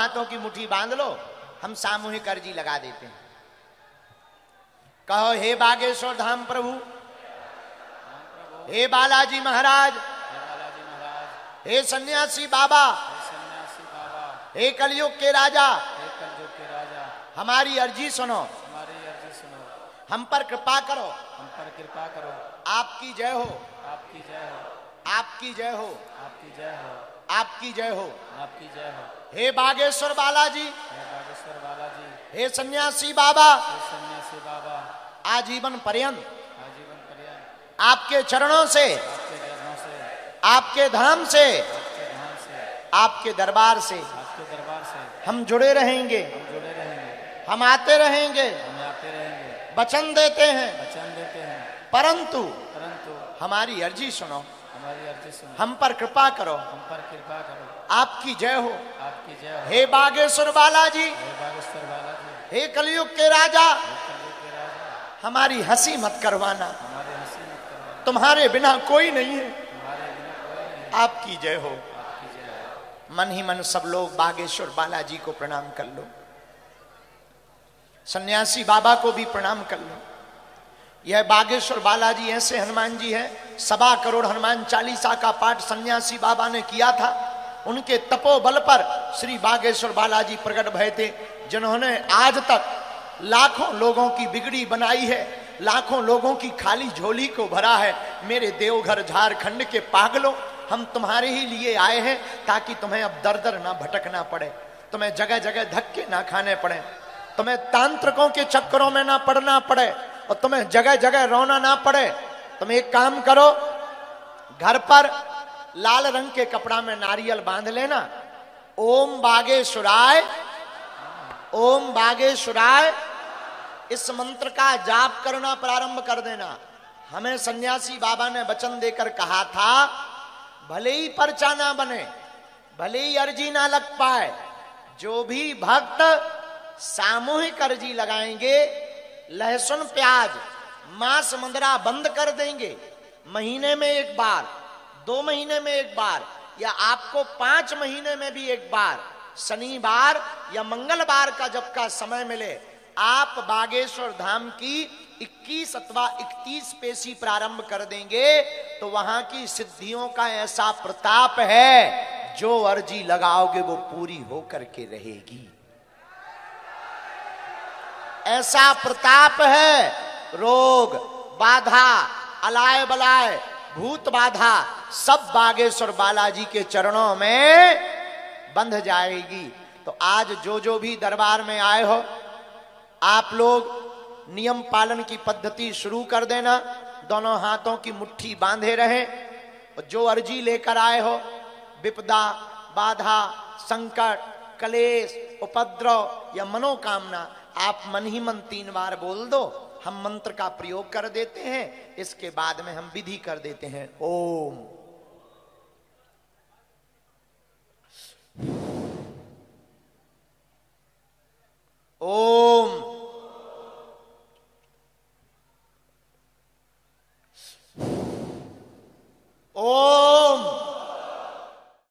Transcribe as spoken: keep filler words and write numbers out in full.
हाथों की मुट्ठी बांध लो, हम सामूहिक अर्जी लगा देते हैं। कहो हे बागेश्वर धाम प्रभु, हे बालाजी महाराज, हे सन्यासी बाबा, हे कलयुग के राजा, हमारी अर्जी सुनो, हम पर कृपा करो, हम पर कृपा करो। आपकी जय हो, आपकी जय हो, आपकी जय हो, आपकी जय हो, आपकी जय हो, आपकी जय हो। हे बागेश्वर बालाजी, हे बागेश्वर बालाजी, हे सन्यासी बाबा, हे सन्यासी बाबा, आजीवन पर्यंत आजीवन पर्यंत आपके चरणों से, आपके चरणों से, आपके धाम से, आपके धाम से, आपके दरबार से आपके दरबार से हम जुड़े रहेंगे, हम जुड़े रहेंगे, हम आते रहेंगे, हम आते रहेंगे, वचन देते हैं, वचन देते हैं। परंतु परंतु हमारी अर्जी सुनो, हमारी अर्जी सुनो, हम पर कृपा करो, हम पर कृपा करो। आपकी जय हो, आपकी जय हो। हे बागेश्वर बालाजी, हे बागेश्वर बालाजी, हे कलयुग के राजा, हे कलयुग के राजा, हमारी हंसी मत करवाना, हमारे हंसी मत करवाना, तुम्हारे बिना कोई नहीं है, तुम्हारे बिना कोई नहीं। आपकी जय हो। आपकी जय हो। मन ही मन सब लोग बागेश्वर बालाजी को प्रणाम कर लो, सन्यासी बाबा को भी प्रणाम कर लो। यह बागेश्वर बालाजी ऐसे हनुमान जी हैं, सवा करोड़ हनुमान चालीसा का पाठ सन्यासी बाबा ने किया था। उनके तपोबल पर श्री बागेश्वर बालाजी प्रकट भय थे, जिन्होंने आज तक लाखों लोगों की बिगड़ी बनाई है, लाखों लोगों की खाली झोली को भरा है। मेरे देवघर झारखंड के पागलों, हम तुम्हारे ही लिए आए हैं ताकि तुम्हें अब दर दर ना भटकना पड़े, तुम्हें जगह जगह धक्के ना खाने पड़े, तुम्हें तांत्रिकों के चक्करों में ना पड़ना पड़े और तुम्हें जगह जगह रोना ना पड़े। तुम एक काम करो, घर पर लाल रंग के कपड़ा में नारियल बांध लेना, ओम बागेश्वराय, ओम बागेश्वराय इस मंत्र का जाप करना प्रारंभ कर देना। हमें सन्यासी बाबा ने वचन देकर कहा था, भले ही पर्चा ना बने, भले ही अर्जी ना लग पाए, जो भी भक्त सामूहिक अर्जी लगाएंगे, लहसुन प्याज मांस मंदरा बंद कर देंगे, महीने में एक बार, दो महीने में एक बार, या आपको पांच महीने में भी एक बार, शनिवार या मंगलवार का जब का समय मिले, आप बागेश्वर धाम की इक्कीस अथवा इकतीस पेशी प्रारंभ कर देंगे, तो वहां की सिद्धियों का ऐसा प्रताप है, जो अर्जी लगाओगे वो पूरी होकर के रहेगी। ऐसा प्रताप है, रोग बाधा, अलाय बलाय, भूत बाधा सब बागेश्वर बालाजी के चरणों में बंध जाएगी। तो आज जो जो भी दरबार में आए हो, आप लोग नियम पालन की पद्धति शुरू कर देना, दोनों हाथों की मुट्ठी बांधे रहें, और जो अर्जी लेकर आए हो, विपदा, बाधा, संकट, कलेश, उपद्रव या मनोकामना, आप मन ही मन तीन बार बोल दो, हम मंत्र का प्रयोग कर देते हैं, इसके बाद में हम विधि कर देते हैं। ओम